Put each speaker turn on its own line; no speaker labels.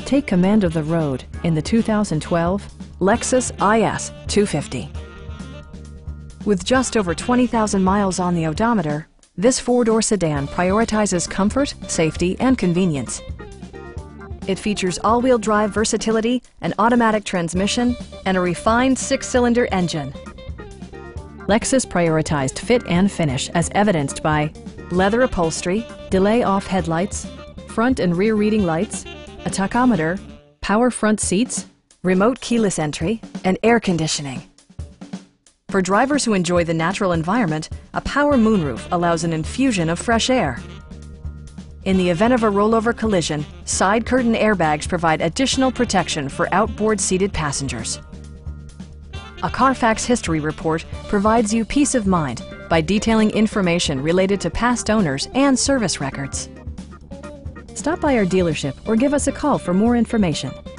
Take command of the road in the 2012 Lexus IS 250. With just over 20,000 miles on the odometer, this four-door sedan prioritizes comfort, safety, and convenience. It features all-wheel drive versatility, an automatic transmission, and a refined six-cylinder engine. Lexus prioritized fit and finish as evidenced by leather upholstery, delay-off headlights, front and rear reading lights, a tachometer, power front seats, remote keyless entry, and air conditioning. For drivers who enjoy the natural environment, a power moonroof allows an infusion of fresh air. In the event of a rollover collision, side curtain airbags provide additional protection for outboard seated passengers. A Carfax history report provides you peace of mind by detailing information related to past owners and service records. Stop by our dealership or give us a call for more information.